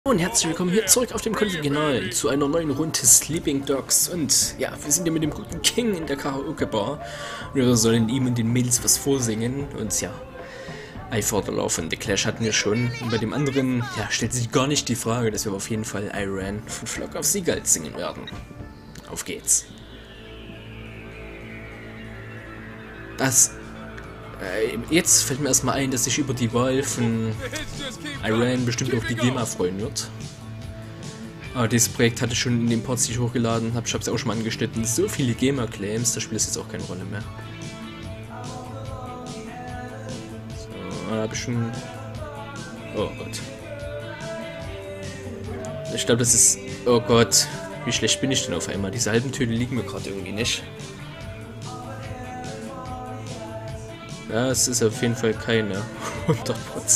Und herzlich willkommen hier zurück auf dem Kanal zu einer neuen Runde Sleeping Dogs. Und ja, wir sind hier mit dem guten King in der Karaoke-Bar. Wir sollen ihm und den Mädels was vorsingen. Und ja, I For The Love und The Clash hatten wir schon. Und bei dem anderen, ja, stellt sich gar nicht die Frage, dass wir auf jeden Fall I Ran von Flock of Seagulls singen werden. Auf geht's. Jetzt fällt mir erstmal ein, dass sich über die Wahl von I Ran bestimmt auch die GEMA freuen wird. Aber dieses Projekt hatte ich schon in den Parts, die ich hochgeladen habe. Ich habe es auch schon mal angeschnitten. So viele GEMA-Claims, da spielt es jetzt auch keine Rolle mehr. So, da habe ich schon... Oh Gott. Ich glaube, das ist... Oh Gott, wie schlecht bin ich denn auf einmal? Diese halben Töne liegen mir gerade irgendwie nicht. Ja, es ist auf jeden Fall keine 100%.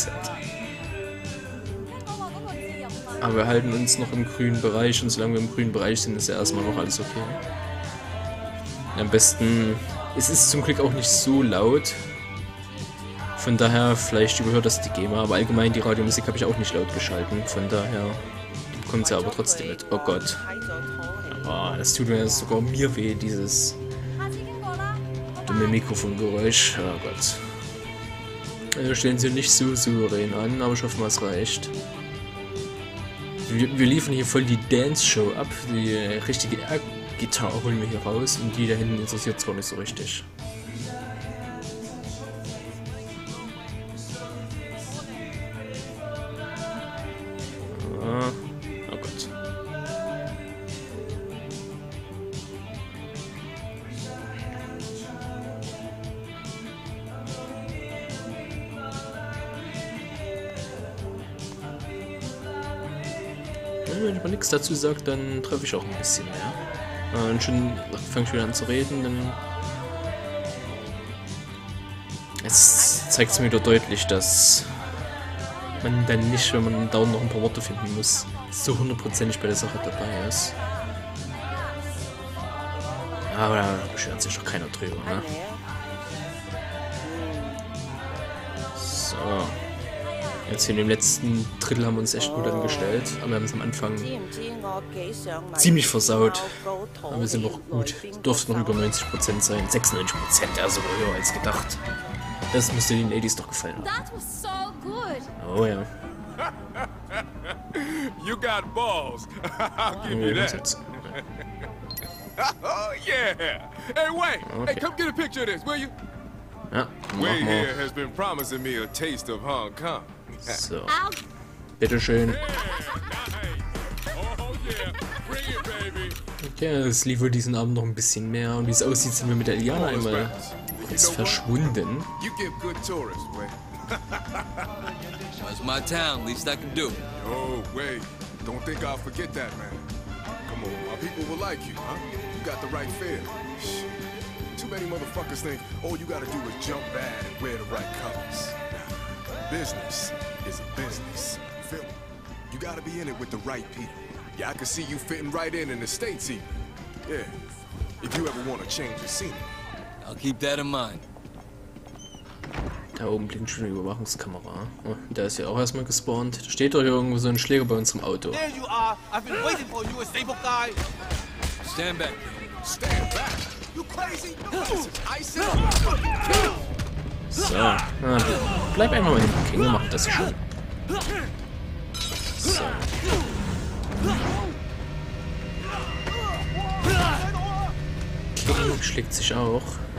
Aber wir halten uns noch im grünen Bereich und solange wir im grünen Bereich sind, ist ja erstmal noch alles okay. Am besten, es ist zum Glück auch nicht so laut. Von daher, vielleicht überhört das die GEMA, aber allgemein die Radiomusik habe ich auch nicht laut geschalten. Von daher kommt sie aber trotzdem mit. Oh Gott. Oh, das tut mir sogar mir weh, dieses dumme Mikrofongeräusch. Oh Gott. Wir stellen sie nicht so souverän an, aber ich hoffe mal, es reicht. Wir liefern hier voll die Dance-Show ab. Die richtige Air-Gitarre holen wir hier raus und die da hinten interessiert es gar nicht so richtig. Oh Gott. Wenn ich mal nichts dazu sage, dann treffe ich auch ein bisschen mehr. Und schon fange ich wieder an zu reden, dann... Es zeigt es mir wieder deutlich, dass man dann nicht, wenn man dauernd noch ein paar Worte finden muss, so hundertprozentig bei der Sache dabei ist. Aber da beschwert sich doch keiner drüber, ne? So. Jetzt hier in dem letzten Drittel haben wir uns echt gut angestellt, aber wir haben es am Anfang ziemlich versaut. Aber wir sind noch gut. Dürfte noch über 90% sein. 96%, also höher als gedacht. Das müsste den Ladies doch gefallen haben. Oh ja. You got balls. I'll give you that. Oh yeah. Hey, wait. Okay. Hey, come get a picture of this, will you? Ja, Wade mach here mal. has been promising me a taste of Hong Kong. So. Bitteschön. Oh yeah. Bring it, baby. Okay, es lief wohl diesen Abend noch ein bisschen mehr. Und wie es aussieht, sind wir mit der Iliana einmal kurz verschwunden. You give good tourists, Wade. It's my town, least I can do. Oh, Wade. Don't think I'll forget that, man. Come on, my people will like you, huh? You got the right feel. Too many motherfuckers think all you gotta do is jump bad and wear the right colors. Business is a business. Feel me? You gotta be in it with the right people. Yeah, I can see you fitting right in the States even. Yeah. If you ever want to change the scene. I'll keep that in mind. Da oben blinkt schon eine Überwachungskamera. Oh, der ist ja auch erstmal gespawnt. Da steht doch irgendwo so ein Schläger bei unserem Auto. There you are. I've been waiting for you, a stable guy. Stand back. Stand back. You crazy? This is ISIS. So. Bleib einfach mal hinten, King. Wir machen das schon. So. King schlägt sich auch.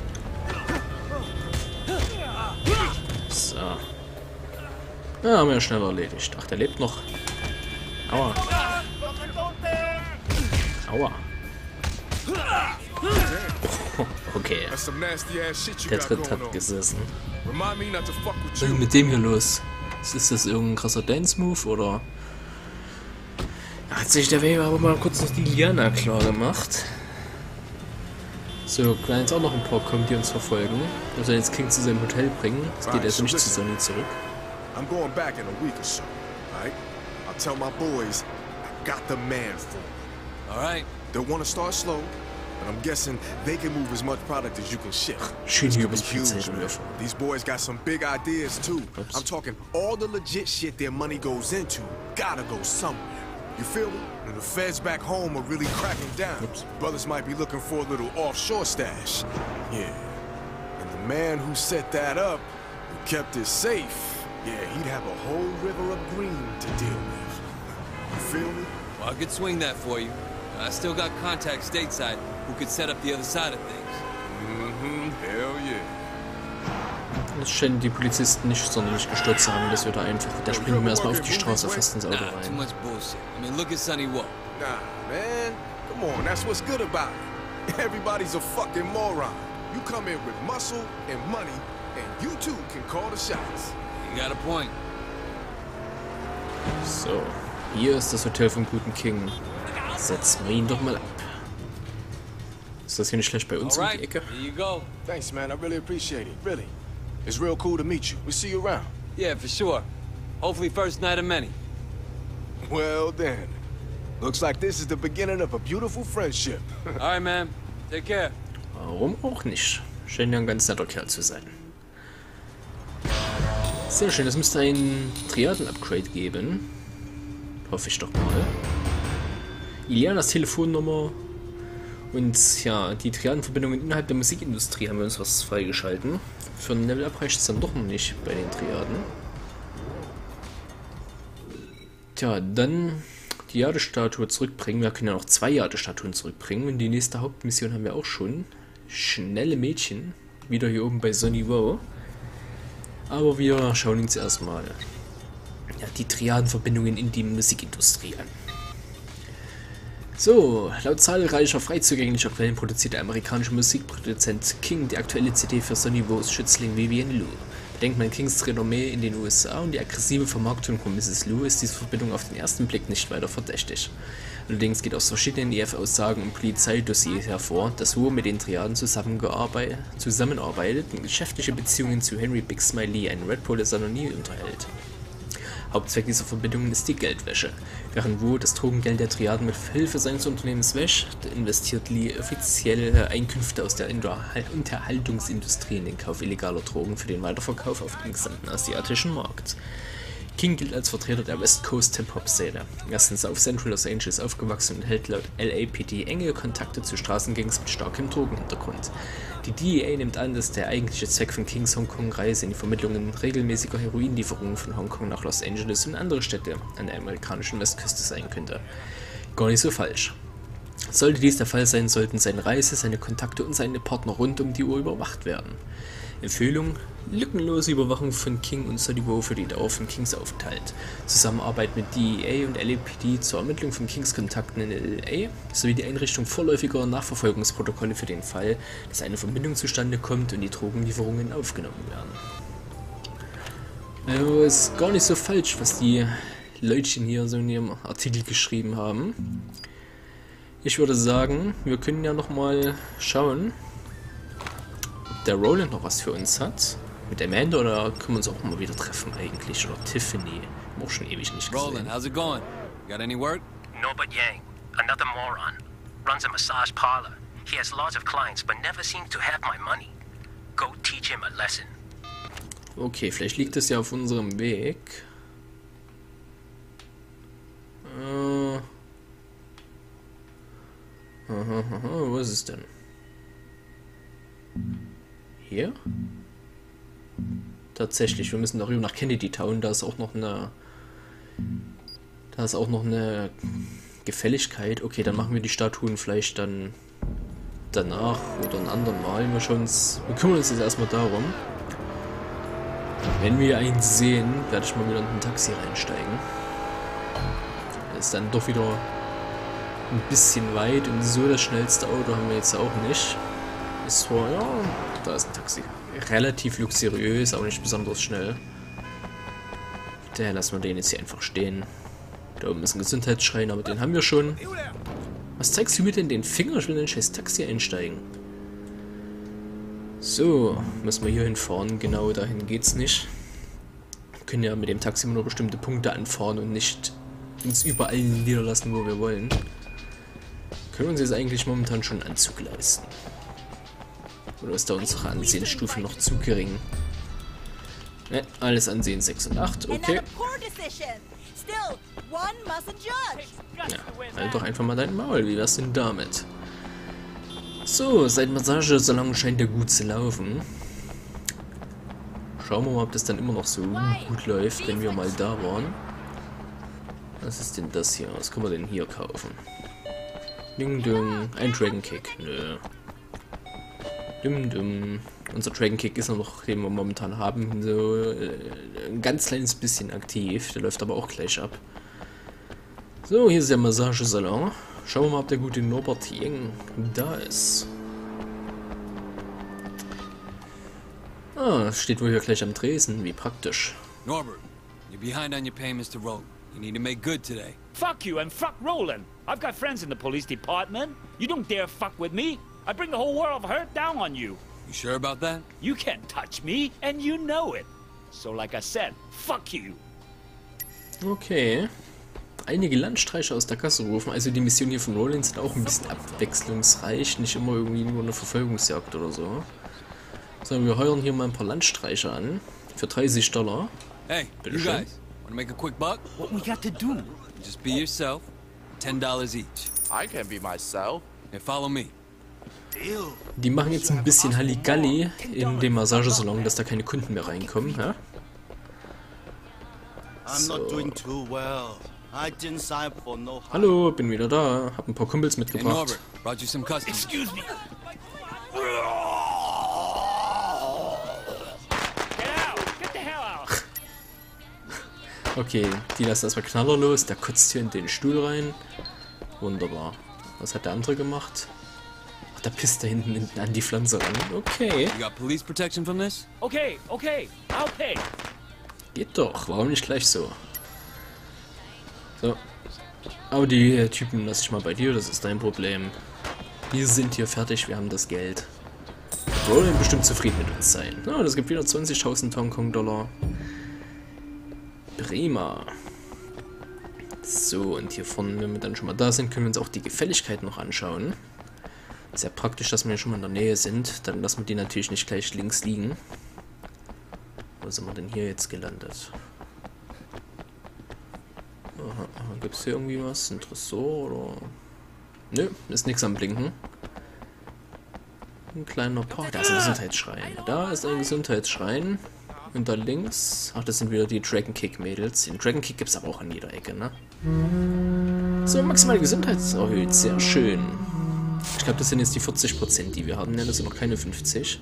So. Ja, haben wir ja schnell erledigt. Ach, der lebt noch. Aua. Aua. Oh, okay. That's some nasty ass shit you Der got Tritt going hat on. gesessen. Remind me not to fuck with Was ist you. mit dem hier los? Ist das irgendein krasser Dance-Move oder? Hat sich der Weber aber mal kurz noch die Liana klar gemacht. So, können jetzt auch noch ein paar kommen, die uns verfolgen. Wir sollen jetzt King zu seinem Hotel bringen. Es geht also nicht zu Sonny zurück. I'm going back in a week or so. Alright? I'll tell my boys I got the man for 'em. All right. They'll want to start slow, but I'm guessing they can move as much product as you can ship. Schön It's hier gonna übers be huge, Polizeirevier man. fahren. These boys got some big ideas too. Oops. I'm talking all the legit shit their money goes into gotta go somewhere. You feel me? And the feds back home are really cracking down. Oops. Brothers might be looking for a little offshore stash. Yeah. And the man who set that up, who kept it safe, yeah, he'd have a whole river of green to deal with. You feel me? Well, I could swing that for you. I still got contacts stateside who could set up the other side of things. Mm-hmm. Hell yeah. Das scheinen die Polizisten nicht sonderlich gestört zu haben, dass wir da einfach... Da springen wir erstmal auf die Straße fest ins Auto Nah, too rein. much bullshit. I mean, look at Sonny Woe. Nah, man. Come on, that's what's good about it. Everybody's a fucking moron. You come in with muscle and money, and you too can call the shots. You got a point. So, hier ist das Hotel vom guten King. Setzen wir ihn doch mal ab. Ist das hier nicht schlecht bei uns All um right, die Ecke? here you go. Thanks, man. I really appreciate it. Really. It's real cool to meet you. We'll see you around. Yeah, for sure. Hopefully first night of many. Well then. Looks like this is the beginning of a beautiful friendship. All right, man. Take care. Warum auch nicht? Scheint ja ein ganz netter Kerl zu sein. Sehr schön, es müsste ein Triaden-Upgrade geben. Hoffe ich doch mal. Ilianas Telefonnummer. Und ja, die Triadenverbindungen innerhalb der Musikindustrie haben wir uns was freigeschalten. Für ein Level-Up reicht es dann doch noch nicht bei den Triaden. Tja, dann die Jadestatue zurückbringen. Wir können ja noch 2 Jadestatuen zurückbringen. Und die nächste Hauptmission haben wir auch schon. Schnelle Mädchen. Wieder hier oben bei Sonny Woe. Aber wir schauen uns erstmal die Triadenverbindungen in die Musikindustrie an. So, laut zahlreicher frei zugänglicher Quellen produziert der amerikanische Musikproduzent King die aktuelle CD für Sonny Woes Schützling Vivian Lew. Bedenkt man Kings Renommee in den USA und die aggressive Vermarktung von Mrs. Lew, ist diese Verbindung auf den ersten Blick nicht weiter verdächtig. Allerdings geht aus verschiedenen EF-Aussagen und Polizeidossiers hervor, dass Woe mit den Triaden zusammenarbeitet und geschäftliche Beziehungen zu Henry Big Smiley, einem Red Bull Anonym, unterhält. Hauptzweck dieser Verbindungen ist die Geldwäsche. Während Woe das Drogengeld der Triaden mit Hilfe seines Unternehmens wäscht, investiert Lee offizielle Einkünfte aus der Unterhaltungsindustrie in den Kauf illegaler Drogen für den Weiterverkauf auf dem gesamten asiatischen Markt. King gilt als Vertreter der West Coast Hip-Hop-Szene. Er ist in South Central Los Angeles aufgewachsen und hält laut LAPD enge Kontakte zu Straßengangs mit starkem Drogenhintergrund. Die DEA nimmt an, dass der eigentliche Zweck von Kings Hongkong-Reise in die Vermittlung regelmäßiger Heroinlieferungen von Hongkong nach Los Angeles und andere Städte an der amerikanischen Westküste sein könnte. Gar nicht so falsch. Sollte dies der Fall sein, sollten seine Reise, seine Kontakte und seine Partner rund um die Uhr überwacht werden. Empfehlung: lückenlose Überwachung von King und Sonny Woe für die Dauer von Kings Aufenthalt. Zusammenarbeit mit DEA und LAPD zur Ermittlung von Kings Kontakten in LA sowie die Einrichtung vorläufiger Nachverfolgungsprotokolle für den Fall, dass eine Verbindung zustande kommt und die Drogenlieferungen aufgenommen werden. Also ist gar nicht so falsch, was die Leutchen hier so in ihrem Artikel geschrieben haben. Ich würde sagen, wir können ja nochmal schauen, der Roland noch was für uns hat. Mit Amanda, oder können wir uns auch mal wieder treffen eigentlich? Oder Tiffany. Haben wir auch schon ewig nicht gesehen. Roland, how's it going? Got any work? Norbert Yang, another moron, runs a massage parlor. He has lots of clients, but never seems to have my money. Go teach him a lesson. Okay, vielleicht liegt es ja auf unserem Weg. Was ist es denn? Hier? Tatsächlich, wir müssen darüber nach Kennedy Town, da ist auch noch eine Gefälligkeit. Okay, dann machen wir die Statuen vielleicht dann danach oder ein anderen Mal. Wir kümmern uns jetzt erstmal darum. Wenn wir einen sehen, werde ich mal wieder in ein Taxi reinsteigen. Das ist dann doch wieder ein bisschen weit und so das schnellste Auto haben wir jetzt auch nicht. Ist zwar, ja, da ist ein Taxi. Relativ luxuriös, aber nicht besonders schnell. Daher lassen wir den jetzt hier einfach stehen. Da oben ist ein Gesundheitsschrein, aber den haben wir schon. Was zeigst du mir denn den Finger? Ich will in ein scheiß Taxi einsteigen. So, müssen wir hier hinfahren. Genau dahin geht's nicht. Wir können ja mit dem Taxi nur bestimmte Punkte anfahren und nicht uns überall niederlassen, wo wir wollen. Können wir uns jetzt eigentlich momentan schon Anzug leisten? Oder ist da unsere Ansehensstufe noch zu gering? Ne, alles Ansehen 6 und 8, okay. Ja, halt doch einfach mal dein Maul, wie wär's denn damit? So, seit Massagesalon scheint der gut zu laufen. Schauen wir mal, ob das dann immer noch so gut läuft, wenn wir mal da waren. Was ist denn das hier? Was können wir denn hier kaufen? Ding ding, ein Dragon Kick. Nö. Dum dum. Unser Dragon Kick ist noch, den wir momentan haben, so ein ganz kleines bisschen aktiv. Der läuft aber auch gleich ab. So, hier ist der Massagesalon. Schauen wir mal, ob der gute Norbert Ying da ist. Ah, steht wohl hier gleich am Tresen. Wie praktisch. Norbert, you're behind on your payments to Roland. You need to make good today. Fuck you and fuck Roland. I've got friends in the police department. You don't dare fuck with me. I bring the whole world of hurt down on you. You sure about that? You can't touch me, and you know it. So like I said, fuck you. Okay. Einige Landstreicher aus der Kasse rufen. Also die Missionen hier von Roland sind auch ein bisschen abwechslungsreich. Nicht immer irgendwie nur eine Verfolgungsjagd oder so. Sondern wir heuern hier mal ein paar Landstreicher an. Für $30. Hey, Bitte you schön. guys, wanna make a quick buck? What we got to do? Just be yourself. $10 each. I can be myself. And follow me. Die machen jetzt ein bisschen Halligalli in dem Massagesalon, dass da keine Kunden mehr reinkommen. Ja? So. Hallo, bin wieder da. Hab ein paar Kumpels Hey mitgebracht. Norbert, brought you some customers. Excuse me. Get out! Get the hell out! Okay, die lassen erstmal Knaller los. Der kotzt hier in den Stuhl rein. Wunderbar. Was hat der andere gemacht? Ach, der pisst da hinten an die Pflanze ran. Okay. You got police protection from this? Okay, okay, I'll pay. Geht doch. Warum nicht gleich so? So. Aber die Typen lasse ich mal bei dir. Das ist dein Problem. Wir sind hier fertig. Wir haben das Geld. Wollen bestimmt zufrieden mit uns sein. Ja, das gibt wieder 20.000 Hongkong-Dollar. Prima. So, und hier vorne, wenn wir dann schon mal da sind, können wir uns auch die Gefälligkeit noch anschauen. Sehr praktisch, dass wir schon mal in der Nähe sind. Dann lassen wir die natürlich nicht gleich links liegen. Wo sind wir denn hier jetzt gelandet? Aha, gibt es hier irgendwie was? Ein Tresor oder... Nö, ist nichts am Blinken. Ein kleiner Park. Da ist ein Gesundheitsschrein. Da ist ein Gesundheitsschrein. Und da links... Ach, das sind wieder die Dragon Kick Mädels. Den Dragon Kick gibt es aber auch an jeder Ecke, ne? So, maximale Gesundheit ist erhöht. Sehr schön. Ich glaube, das sind jetzt die 40%, die wir haben. Ne, das sind noch keine 50.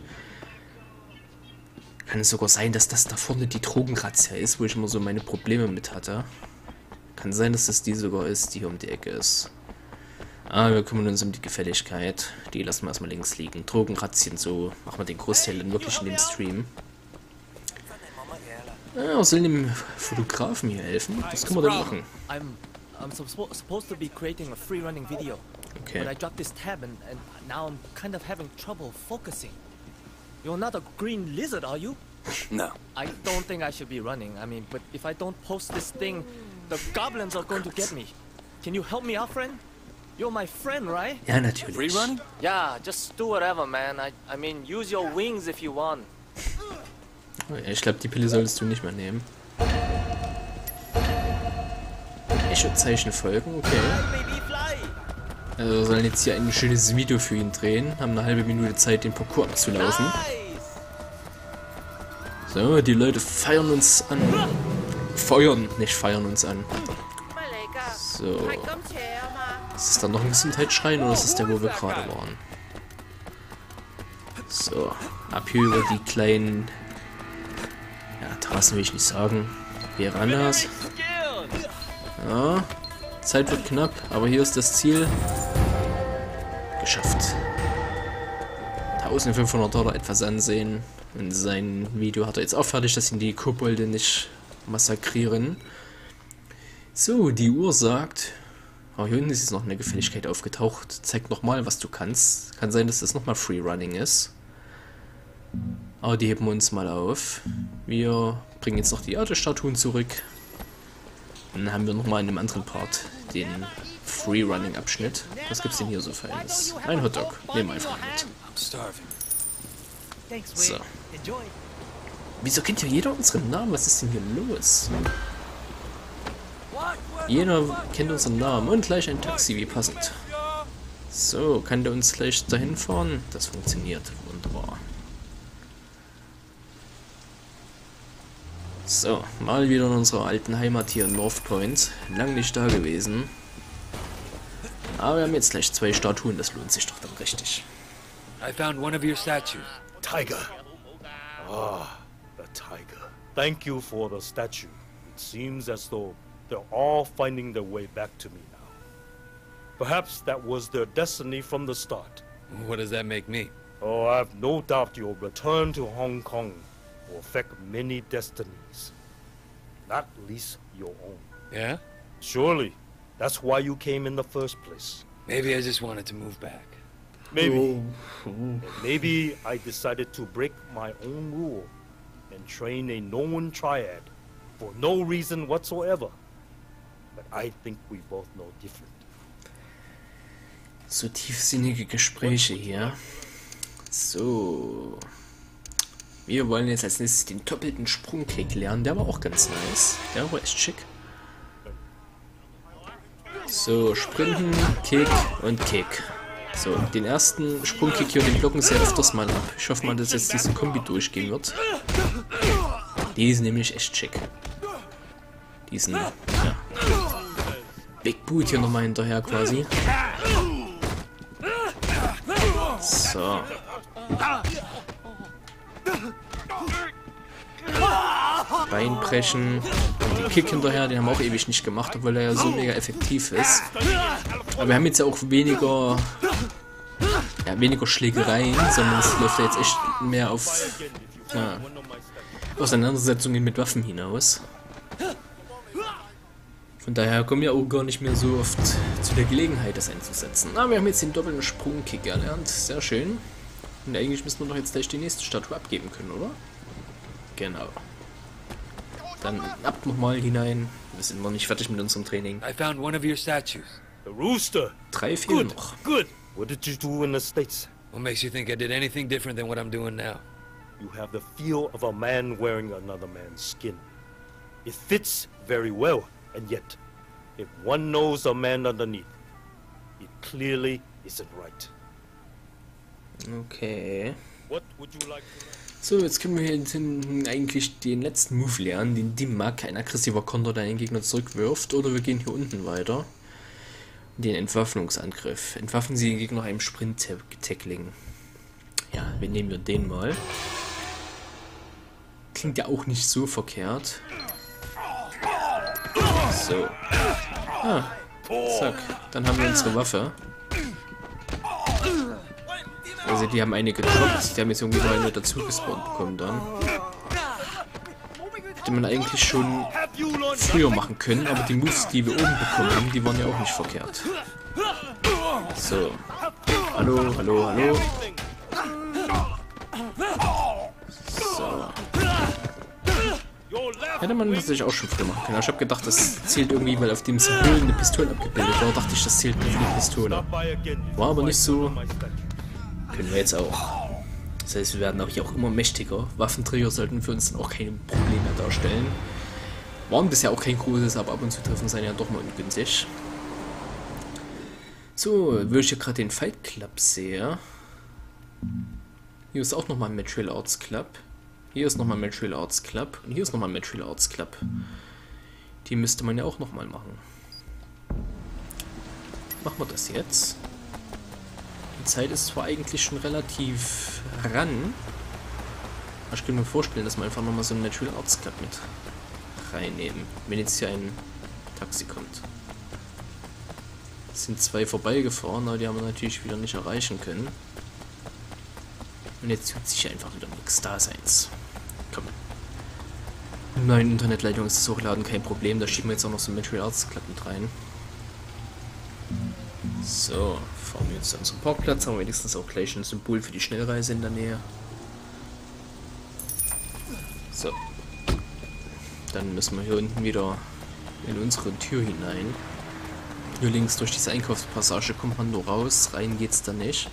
Kann es sogar sein, dass das da vorne die Drogenrazzia ist, wo ich immer so meine Probleme mit hatte. Kann sein, dass das die sogar ist, die hier um die Ecke ist. Ah, wir kümmern uns um die Gefälligkeit. Die lassen wir erstmal links liegen. Drogenrazzien, so machen wir den Großteil dann wirklich in dem Stream. Ja, was soll dem Fotografen hier helfen? Was können wir denn machen? I'm supposed to be creating a free running video. Okay. But I dropped this tab and now I'm kind of having trouble focusing. You're not a green lizard, are you? No. I don't think I should be running. I mean, but if I don't post this thing, the goblins are going to get me. Can you help me out, friend? You're my friend, right? Ja, natürlich. Free running? Yeah, just do whatever, man. I mean, use your wings if you want. Oh ja, ich glaube, die Pille solltest du nicht mehr nehmen. Echo-Zeichen folgen, okay. Baby, fly! Also wir sollen jetzt hier ein schönes Video für ihn drehen. Haben eine halbe Minute Zeit, den Parcours abzulaufen. So, die Leute feiern uns an. Feuern, nicht feiern uns an. So. Ist das dann noch ein Gesundheitsschrein oder ist das der, wo wir gerade waren? So, ab hier über die kleinen... Ja, Terrassen will ich nicht sagen. Verandas. Ja, Zeit wird knapp, aber hier ist das Ziel. Geschafft. $1500 etwas ansehen. Und sein Video hat er jetzt auch fertig, dass ihn die Kobolde nicht massakrieren. So, die Uhr sagt... Oh, hier unten ist jetzt noch eine Gefälligkeit aufgetaucht. Zeig nochmal, was du kannst. Kann sein, dass das nochmal Freerunning ist. Aber die heben wir uns mal auf. Wir bringen jetzt noch die Erde-Statuen zurück. Dann haben wir nochmal in einem anderen Part den Free-Running-Abschnitt. Was gibt's denn hier so Feines? Ein Hotdog. Nehmen wir einfach mit. So. Wieso kennt hier jeder unseren Namen? Was ist denn hier los? Jeder kennt unseren Namen. Und gleich ein Taxi, wie passend. So, kann der uns gleich dahin fahren? Das funktioniert wunderbar. So, mal wieder in unserer alten Heimat hier in North Point. Lang nicht da gewesen. Aber wir haben jetzt gleich 2 Statuen, das lohnt sich doch dann richtig. I found one of your statues. Tiger. Ah, the tiger. Thank you for the statue. It seems as though they're all finding their way back to me now. Perhaps that was their destiny from the start. What does that make me? Oh, I've no doubt your return to Hong Kong will affect many destinies. Not least your own. Yeah? Surely. That's why you came in the first place. Maybe I just wanted to move back. Maybe. And maybe I decided to break my own rule and train a known triad for no reason whatsoever. But I think we both know different. So tiefsinnige Gespräche hier. So. Wir wollen jetzt als nächstes den doppelten Sprungkick lernen. Der war auch ganz nice. Der war echt schick. So, Sprinten, Kick und Kick. So, den ersten Sprungkick hier, den blocken sehr öfters mal ab. Ich hoffe mal, dass jetzt diese Kombi durchgehen wird. Die ist nämlich echt schick. Diesen, ja. Big Boot hier nochmal hinterher quasi. So. Beinbrechen. Und den Kick hinterher, den haben wir auch ewig nicht gemacht, obwohl er ja so mega effektiv ist. Aber wir haben jetzt ja auch weniger Schlägereien, sondern es läuft ja jetzt echt mehr auf Auseinandersetzungen mit Waffen hinaus. Von daher kommen wir auch gar nicht mehr so oft zu der Gelegenheit, das einzusetzen. Aber wir haben jetzt den doppelten Sprungkick erlernt. Sehr schön. Und eigentlich müssen wir doch jetzt gleich die nächste Statue abgeben können, oder? Genau. Dann ab nochmal hinein. Wir sind noch nicht fertig mit unserem Training. I found one of your statues. The rooster. 3 fehlen noch. Good. What did you do in the States? What makes you think I did anything different than what I'm doing now? You have the feel of a man wearing another man's skin. It fits very well, and yet, if one knows a man underneath, it clearly isn't right. Okay. What would you like to know? So, jetzt können wir hinten eigentlich den letzten Move lernen, den Dimmak, ein aggressiver Konter, der einen Gegner zurückwirft. Oder wir gehen hier unten weiter. Den Entwaffnungsangriff. Entwaffen Sie den Gegner nach einem Sprint-Tackling. Ja, wir nehmen den mal. Klingt ja auch nicht so verkehrt. So. Ah, zack. Dann haben wir unsere Waffe. Also die haben einige gedroppt. Die haben jetzt irgendwie noch eine dazu gespawnt bekommen dann. Hätte man eigentlich schon früher machen können, aber die Moves, die wir oben bekommen haben, die waren ja auch nicht verkehrt. So. Hallo, hallo, hallo. So. Hätte man das auch schon früher machen können. Ich habe gedacht, das zählt irgendwie, weil auf dem Symbol eine Pistole abgebildet war. Dachte ich, das zählt nur für die Pistole. War aber nicht so. Können wir jetzt auch. Das heißt, wir werden auch hier auch immer mächtiger. Waffenträger sollten für uns dann auch keine Probleme darstellen. Waren bisher auch kein großes, aber ab und zu treffen sie ja doch mal ungünstig. So, wo ich hier gerade den Fight Club sehe. Hier ist auch nochmal ein Martial Arts Club. Hier ist nochmal ein Martial Arts Club. Und hier ist nochmal ein Martial Arts Club. Die müsste man ja auch nochmal machen. Machen wir das jetzt. Die Zeit ist zwar eigentlich schon relativ ran. Aber ich kann mir vorstellen, dass wir einfach nochmal so einen Martial Arts Club mit reinnehmen. Wenn jetzt hier ein Taxi kommt. Es sind 2 vorbeigefahren, aber die haben wir natürlich wieder nicht erreichen können. Und jetzt tut sich einfach wieder nichts. Da ist eins. Komm. Mit meiner Internetleitung ist das Hochladen kein Problem. Da schieben wir jetzt auch noch so einen Martial Arts Club mit rein. So, fahren wir jetzt an zum Parkplatz. Haben wir wenigstens auch gleich ein Symbol für die Schnellreise in der Nähe. So. Dann müssen wir hier unten wieder in unsere Tür hinein. Hier links durch diese Einkaufspassage kommt man nur raus, rein geht's da nicht.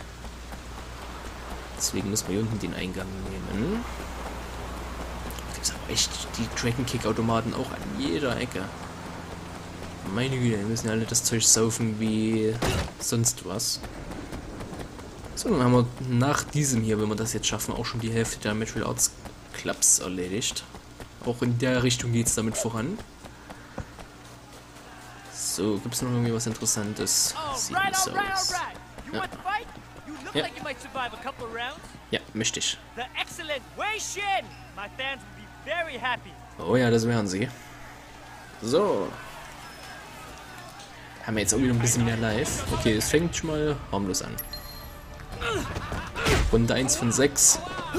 Deswegen müssen wir hier unten den Eingang nehmen. Da gibt es aber echt die Dragon Kick Automaten auch an jeder Ecke. Meine Güte, wir müssen ja alle das Zeug saufen wie sonst was. So, dann haben wir nach diesem hier, wenn wir das jetzt schaffen, auch schon die Hälfte der Martial Arts Clubs erledigt. Auch in der Richtung geht es damit voran. So, gibt es noch irgendwie was Interessantes? Sieht nicht so aus. Ja. Ja, möchte ich. Oh ja, das wären sie. So. Haben wir jetzt auch wieder ein bisschen mehr live. Okay, es fängt schon mal harmlos an. Runde 1 von 6.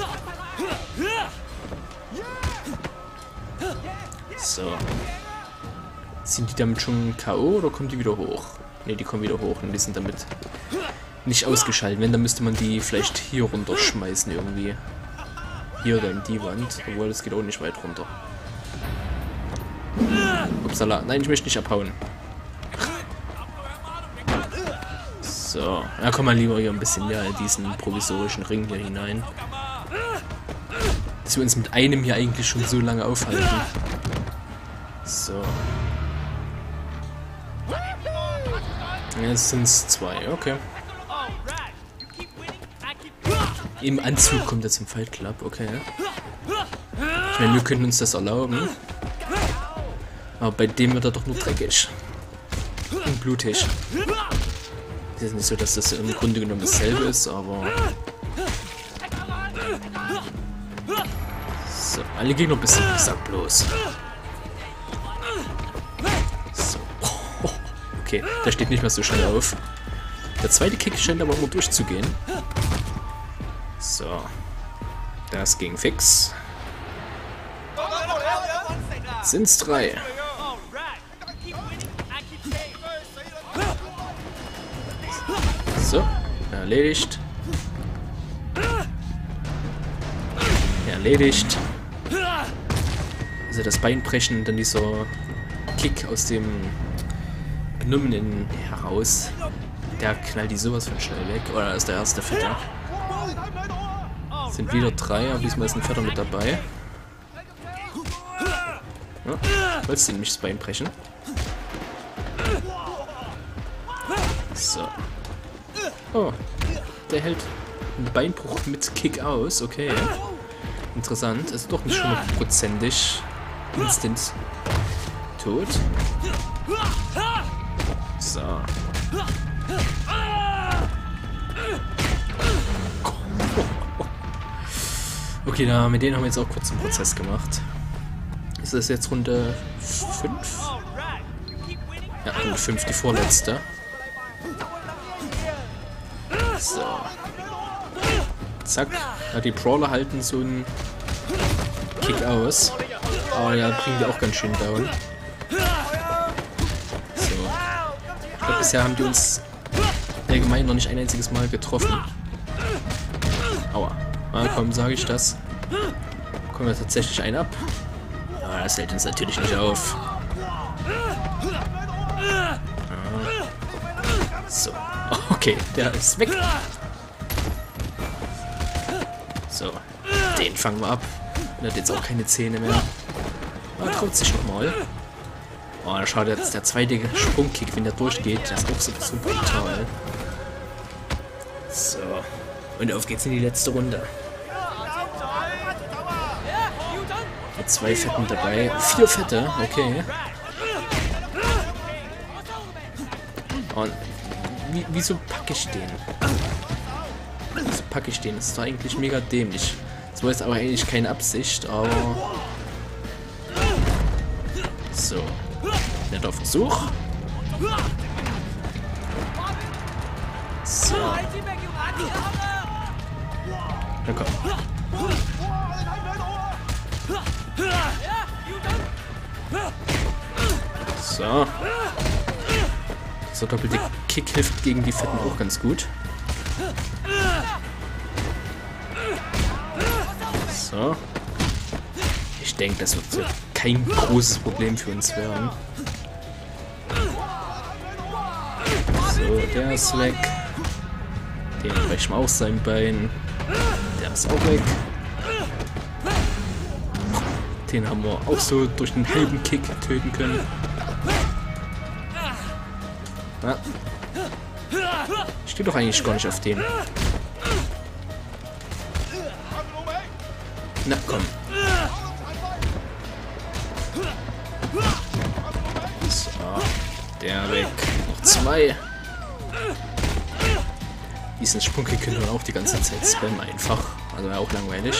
So. Sind die damit schon K.O. oder kommen die wieder hoch? Ne, die kommen wieder hoch und die sind damit nicht ausgeschaltet. Wenn, dann müsste man die vielleicht hier runterschmeißen irgendwie. Hier oder in die Wand. Obwohl, das geht auch nicht weit runter. Upsala. Nein, ich möchte nicht abhauen. So. Ja, komm mal lieber hier ein bisschen mehr in diesen provisorischen Ring hier hinein. Dass wir uns mit einem hier eigentlich schon so lange aufhalten. So. Jetzt sind es 2, okay. Im Anzug kommt er zum Fight Club, okay. Ich meine, wir können uns das erlauben. Aber bei dem wird er doch nur dreckig. Und blutig. Es ist nicht so, dass das im Grunde genommen dasselbe ist, aber... So, alle Gegner ein bisschen, sag bloß. So. Okay, der steht nicht mehr so schnell auf. Der zweite Kick scheint aber immer durchzugehen. So. Das ging fix. Sind's 3. So, erledigt. Erledigt. Also das Bein brechen und dann dieser Kick aus dem Benommenen heraus. Der knallt die sowas von schnell weg. Oder ist der erste Vetter. Sind wieder 3, aber diesmal ist ein Vetter mit dabei. Ja, wolltest du nämlich das Bein brechen? So. Oh, der hält einen Beinbruch mit Kick aus, okay. Interessant, ist doch nicht 100%ig instant tot. So. Okay, da mit denen haben wir jetzt auch kurz einen Prozess gemacht. Ist das jetzt Runde 5? Ja, Runde 5, die vorletzte. So. Zack. Ja, die Brawler halten so einen Kick aus. Aber ja, bringen die auch ganz schön down. So. Ich glaube, bisher haben die uns allgemein noch nicht ein einziges Mal getroffen. Aua. Ah, komm, sage ich das. Kommen wir tatsächlich einen ab. Ah, das hält uns natürlich nicht auf. Ah. So. Okay, der ist weg. So. Den fangen wir ab. Der hat jetzt auch keine Zähne mehr. Aber traut sich nochmal. Oh, da schaut jetzt der zweite Sprungkick, wenn der durchgeht. Der ist auch so brutal. So. Und auf geht's in die letzte Runde. Mit 2 Fetten dabei. 4 Fette, okay. Und wieso packe ich den? Wieso packe ich den? Das ist doch eigentlich mega dämlich. Das war jetzt aber eigentlich keine Absicht, aber... So. Netter Versuch. So. Na komm. So. So, doppelte Kick hilft gegen die Fetten auch ganz gut. So. Ich denke, das wird so kein großes Problem für uns werden. So, der ist weg. Den brechen wir auch sein Bein. Der ist auch weg. Den haben wir auch so durch einen halben Kick töten können. Ja. Ich stehe doch eigentlich gar nicht auf den. Na komm. So, der weg. Noch 2. Diesen Sprungkick können wir auch die ganze Zeit spammen einfach. Also wäre auch langweilig.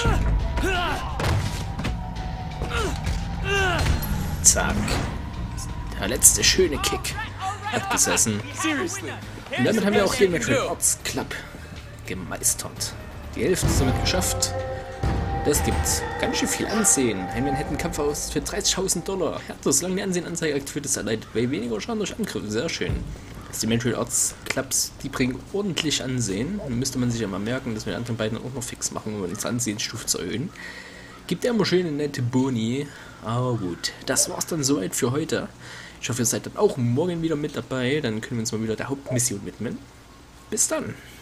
Zack. Der letzte schöne Kick hat gesessen. Und damit haben wir auch den Martial Arts Club gemeistert. Die Hälfte ist damit geschafft. Das gibt ganz schön viel Ansehen. Heyman hätte einen Kampf aus für $30.000. Ja, solange die Ansehen-Anzeige aktiviert ist, erleidet bei weniger Schaden durch Angriffe. Sehr schön. Die Martial Arts Clubs, die bringen ordentlich Ansehen. Dann müsste man sich ja mal merken, dass wir die anderen beiden auch noch fix machen, um unsere Ansehensstufe zu erhöhen. Gibt ja immer schöne nette Boni. Aber gut, das war's dann soweit für heute. Ich hoffe, ihr seid dann auch morgen wieder mit dabei. Dann können wir uns mal wieder der Hauptmission widmen. Bis dann.